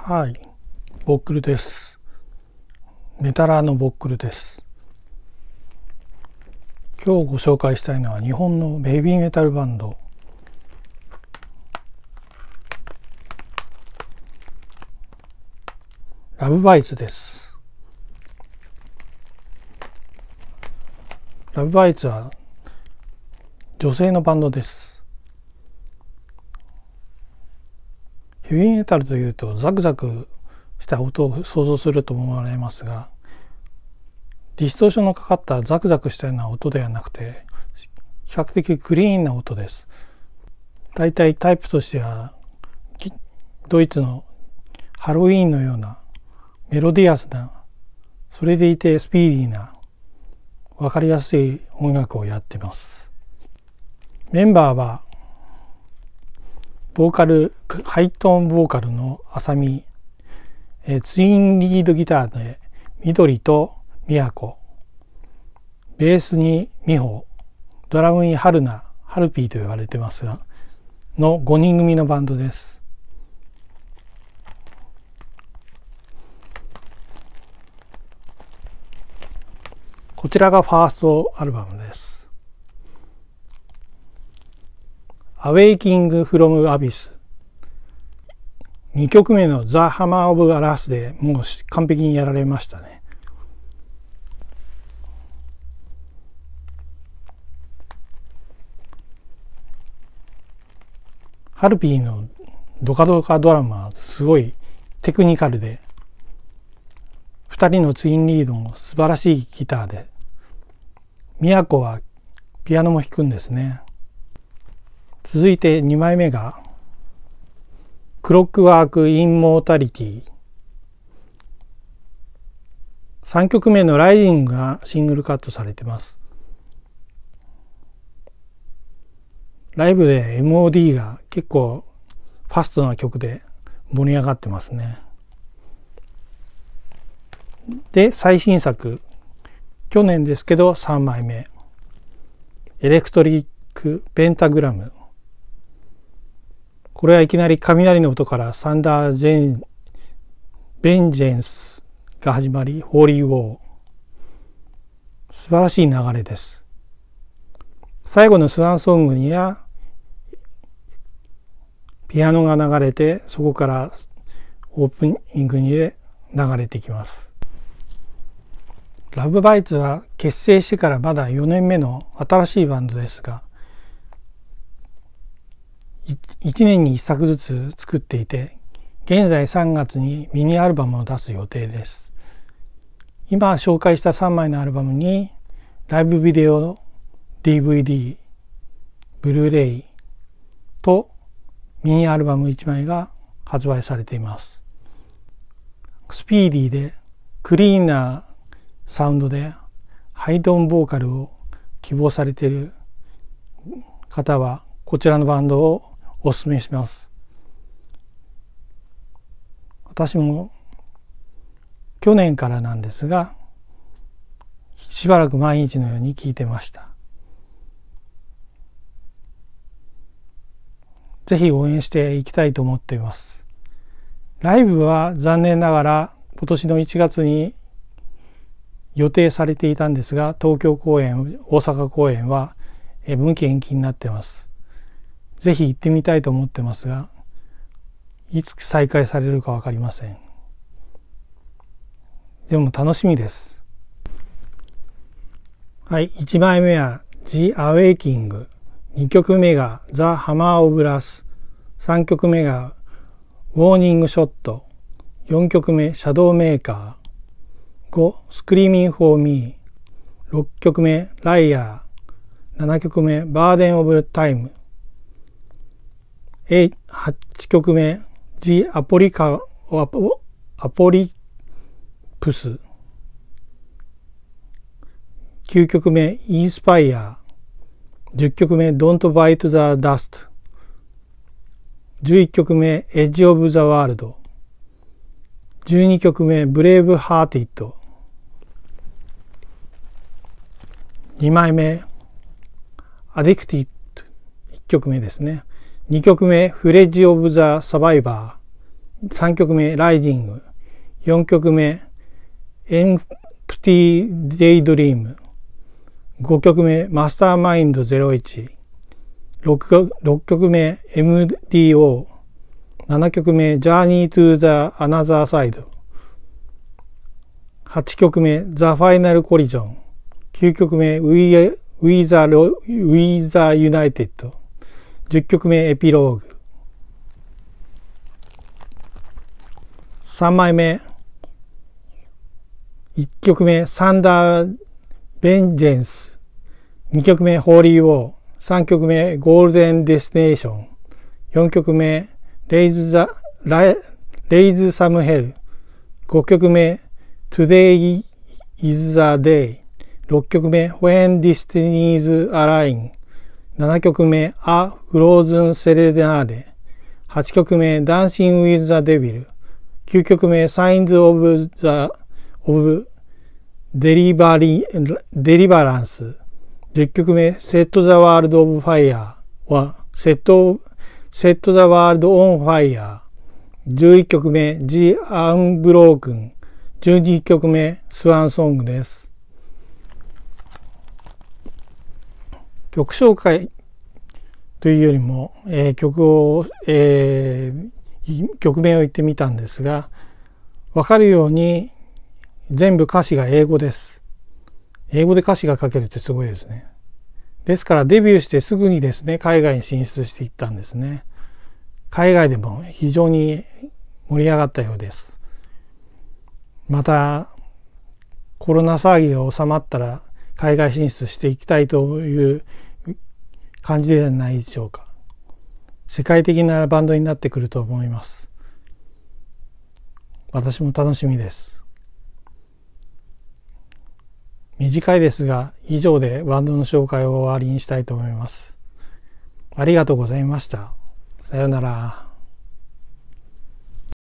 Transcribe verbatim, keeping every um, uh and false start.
はい、ボックルです。メタラーのボックルです。今日ご紹介したいのは日本のベイビーメタルバンドラブバイツです。ラブバイツは女性のバンドです。ヘビーメタルというとザクザクした音を想像すると思われますが、ディストーションのかかったザクザクしたような音ではなくて、比較的クリーンな音です。だいたいタイプとしてはドイツのハロウィーンのようなメロディアスな、それでいてスピーディーな、わかりやすい音楽をやっています。メンバーはボーカル、ハイトーンボーカルの浅見、えツインリードギターで緑と都、ベースに美穂、ドラムに春菜、ハルピーと言われてますが、のごにん組のバンドです。こちらがファーストアルバムです。Awakening from Abyss。にきょくめの The Hammer of Wrath でもう完璧にやられましたね。ハルピーのドカドカドラムはすごいテクニカルで、ふたりのツインリードも素晴らしいギターで、都はピアノも弾くんですね。続いてにまいめがクロックワーク・インモータリティ。さんきょくめのライジングがシングルカットされています。ライブで エムオーディー が結構ファストな曲で盛り上がってますね。で、最新作、去年ですけどさんまいめ、エレクトリック・ペンタグラム。これはいきなり雷の音からサンダー・ジェン・ベンジェンスが始まり、ホーリー・ウォー。素晴らしい流れです。最後のスワンソングにはピアノが流れて、そこからオープニングに流れてきます。ラブバイツは結成してからまだよねんめの新しいバンドですが、いちねんにいっさくずつ作っていて、現在さんがつにミニアルバムを出す予定です。今紹介したさんまいのアルバムにライブビデオ ディーブイディー、ブルーレイとミニアルバムいちまいが発売されています。スピーディーでクリーンなサウンドでハイトーンボーカルを希望されている方はこちらのバンドをおすすめします。私も去年からなんですが、しばらく毎日のように聴いてました。ぜひ応援していきたいと思っています。ライブは残念ながら今年のいちがつに予定されていたんですが、東京公演、大阪公演は無期延期になっています。ぜひ行ってみたいと思ってますが、いつ再開されるか分かりません。でも楽しみです。はい、いちまいめは The Awakening、にきょくめが The Hammer of Wrath、さんきょくめが Warning Shot、よんきょくめ Shadow Maker、ご Screaming for Me、ろっきょくめ Liar、ななきょくめ Burden of Time、はちきょくめ The Apocalypse、きゅうきょくめ Inspire、じゅっきょくめ Don't Bite the Dust、じゅういっきょくめ Edge of the World、じゅうにきょくめ Brave Hearted、にまいめ Addicted、いっきょくめですね。にきょくめ Fledge of the Survivor、 さんきょくめライジング、よんきょくめエンプティデイドリーム、ごきょくめマスターマインドゼロいち、ろっきょくめ エムディーオー、ななきょくめ Journey to the Another Side、はちきょくめ The Final Collision、きゅうきょくめ We, We, the, We the United、じゅっきょくめエピローグ、さんまいめいっきょくめサンダーベンジェンス、にきょくめホーリーウォー、さんきょくめゴールデンデスティネーション、よんきょくめレイズザレイズサムヘル、ごきょくめ Today is the Day、ろっきょくめ When Destinies Align、ななきょくめ A Frozen Serenade、はちきょくめ Dancing with the Devil、きゅうきょくめ Signs of the of Deliverance、じゅっきょくめ Set the World on Fire は Set, Set the World on Fire、じゅういっきょくめ The Unbroken、じゅうにきょくめ Swan Song です。曲紹介というよりも、えー、曲を、えー、曲名を言ってみたんですが、わかるように全部歌詞が英語です。英語で歌詞が書けるってすごいですね。ですからデビューしてすぐにですね、海外に進出していったんですね。海外でも非常に盛り上がったようです。またコロナ騒ぎが収まったら海外進出していきたいという感じではないでしょうか。世界的なバンドになってくると思います。私も楽しみです。短いですが、以上でバンドの紹介を終わりにしたいと思います。ありがとうございました。さようなら。